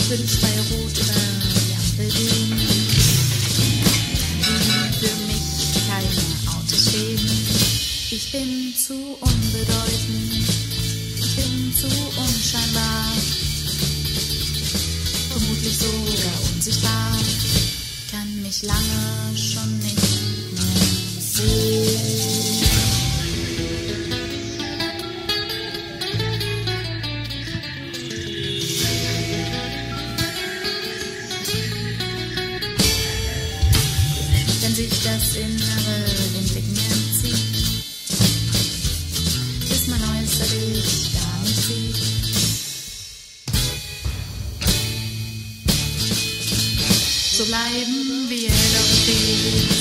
will ich bei Rot über die Ampel gehen, wie für mich keine Autos stehen. Ich bin zu unbedeutend, ich bin zu unscheinbar, vermutlich sogar unsichtbar, kann mich lange schon nicht mehr sehen. Wenn sich das Innere den Blicken entzieht, bis man äußerlich gar nicht sieht. So bleiben wir doch stehen.